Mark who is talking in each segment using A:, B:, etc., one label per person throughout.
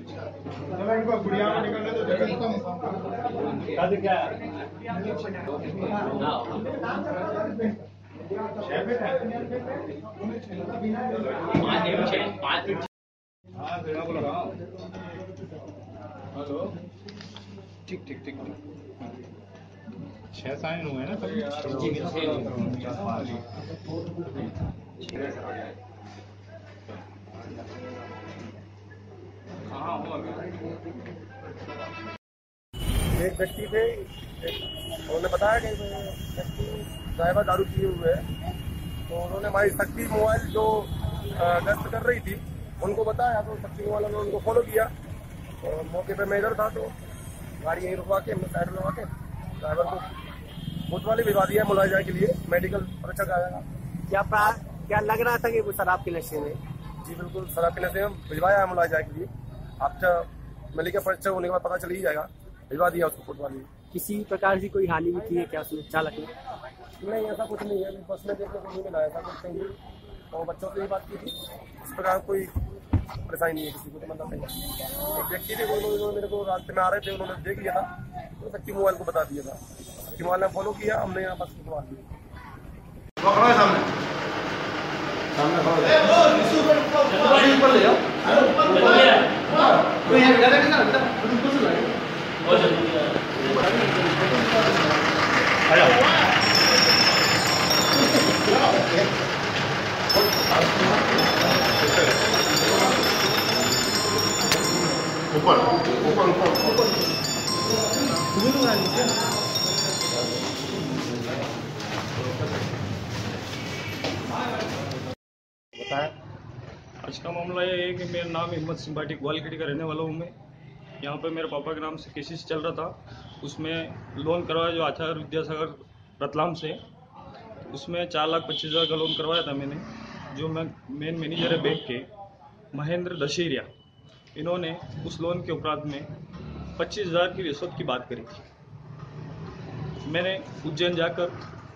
A: इनको गुड़िया में निकलने तो क्या हेलो ठीक ठीक ठीक 6 साइन हुए ना सभी।
B: एक व्यक्ति थे, उन्होंने बताया कि व्यक्ति ड्राइवर दारू पिए हुए है, तो उन्होंने हमारी शक्ति मोबाइल जो गश्त कर रही थी उनको बताया, तो शक्ति मोबाइल ने उनको फॉलो किया। और मौके पर मैं इधर था तो गाड़ी यहीं रुकवा के हमने साइड में लगा के ड्राइवर को कोतवाली भिजवा दिया मुलाजा के लिए, मेडिकल परीक्षा कराएगा।
C: क्या लग रहा था कि वो शराब के नशे में?
B: जी बिल्कुल, शराब के नशे में भिजवाया है मुलाजा के लिए। आपका मेडिकल परीक्षा होने के बाद पता चल ही जाएगा, भिजवा दिया उसको कोतवाली।
C: किसी प्रकार की कोई हानि भी की है क्या उसमें चालक ने?
B: नहीं, ऐसा कुछ नहीं है, बस में देखने को नहीं मिला, ऐसा कुछ नहीं। और बच्चों से ही बात की थी, इस प्रकार कोई परेशानी नहीं है किसी को। तो मतलब नहीं, एक व्यक्ति थे, उन्होंने मेरे को रास्ते में आ रहे थे, उन्होंने देख लिया था तो शक्ति मोबाइल को बता दिया था। शक्ति मोबाइल ने फॉलो किया, हमने यहाँ बस रुकवा दिया।
A: ऊपर ऊपर ऊपर
D: आज का मामला ये है कि मेरा नाम हिम्मत सिंह भाटी ग्वालखेड़ी का रहने वाला हूँ मैं। यहाँ पे मेरे पापा के नाम से केसेस चल रहा था, उसमें लोन करवाया जो आचार्य विद्यासागर रतलाम से, उसमें 4,25,000 का लोन करवाया था मैंने। जो मैं मेन मैनेजर है बैंक के महेंद्र दशहरिया, इन्होंने उस लोन के उपरांत में 25,000 की रिश्वत की बात करी थी। मैंने उज्जैन जाकर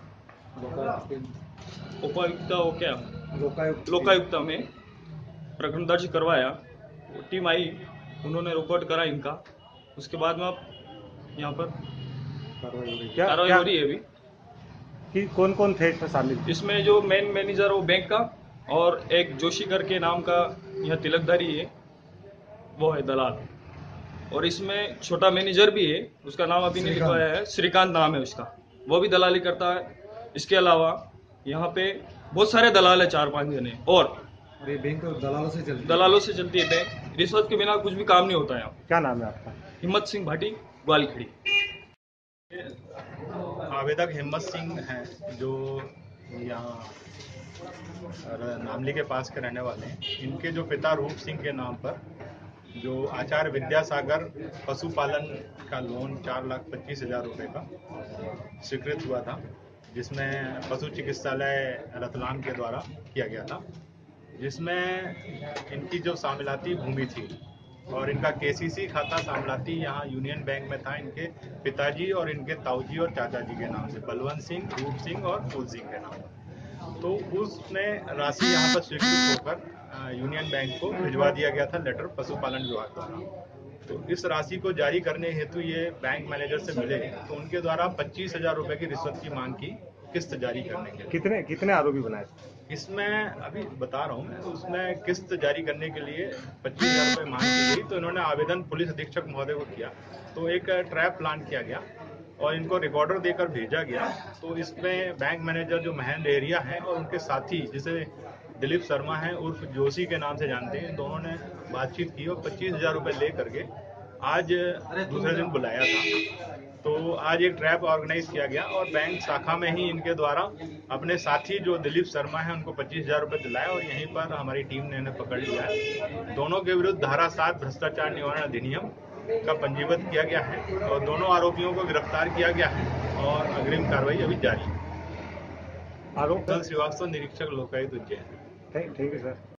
D: लोकायुक्ता में प्रकरण दर्ज करवाया। टीम आई, उन्होंने रिकॉर्ड करा इनका। उसके बाद में अब यहाँ पर कार्रवाई हो रही है अभी।
E: कि कौन कौन थे इसमें शामिल?
D: इसमें जो मेन मैनेजर वो बैंक का, और एक जोशी करके नाम का यह तिलकधारी है, वो है दलाल। और इसमें छोटा मैनेजर भी है, उसका नाम अभी नहीं लिखवाया है, श्रीकांत नाम है उसका, वो भी दलाली करता है। इसके अलावा यहाँ पे बहुत सारे दलाल है, 4-5 जने। और
E: ये बैंक
D: दलालों से चलती है बैंक, रिश्वत के बिना कुछ भी काम नहीं होता है यहाँ।
E: क्या नाम है आपका?
D: हिम्मत सिंह भाटी ग्वालखेड़ी।
A: आवेदक हिम्मत सिंह हैं, जो यहाँ नामली के पास के रहने वाले हैं। इनके जो पिता रूप सिंह के नाम पर जो आचार्य विद्यासागर पशुपालन का लोन 4,25,000 रुपये का स्वीकृत हुआ था, जिसमें पशु चिकित्सालय रतलाम के द्वारा किया गया था, जिसमें इनकी जो शामिलाती भूमि थी और इनका केसीसी खाता शामिलाती यहाँ यूनियन बैंक में था, इनके पिताजी और इनके ताऊजी और चाचा जी के नाम से, बलवंत सिंह, रूप सिंह और फूल सिंह के नाम। तो उसने राशि यहाँ पर स्वीकृत होकर यूनियन बैंक को भिजवा दिया गया था, लेटर पशुपालन विभाग द्वारा। तो इस राशि को जारी करने हेतु ये बैंक मैनेजर से मिले, तो उनके द्वारा 25,000 रुपये की रिश्वत की मांग की, किस्त जारी करने के लिए।
E: कितने आरोपी बनाए?
A: इसमें अभी बता रहा हूँ मैं, उसमें किस्त जारी करने के लिए 25,000 रुपये मांग की गई। तो इन्होंने आवेदन पुलिस अधीक्षक महोदय को किया, तो एक ट्रैप प्लान किया गया और इनको रिकॉर्डर देकर भेजा गया। तो इसमें बैंक मैनेजर जो महेंद्र एरिया है और उनके साथी जिसे दिलीप शर्मा हैं उर्फ जोशी के नाम से जानते हैं, दोनों ने बातचीत की और 25,000 रुपये ले करके आज दूसरे दिन बुलाया था। तो आज एक ट्रैप ऑर्गेनाइज किया गया और बैंक शाखा में ही इनके द्वारा अपने साथी जो दिलीप शर्मा है उनको 25,000 रुपये दिलाया और यहीं पर हमारी टीम ने इन्हें पकड़ लिया है। दोनों के विरुद्ध धारा 7 भ्रष्टाचार निवारण अधिनियम का पंजीबद्ध किया गया है और दोनों आरोपियों को गिरफ्तार किया गया है और अग्रिम कार्रवाई अभी जारी है।
E: आरोप
A: श्रीवास्तव, निरीक्षक लोकायुक्त उज्जैन।
E: ठीक है सर।